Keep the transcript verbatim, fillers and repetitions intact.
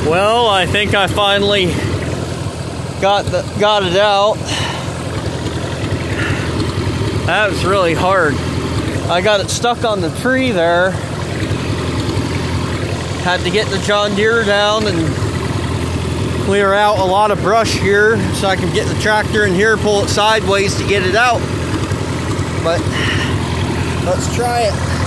Well, I think I finally got the, got it out. That was really hard. I got it stuck on the tree there. Had to get the John Deere down and clear out a lot of brush here so I can get the tractor in here, pull it sideways to get it out. But let's try it.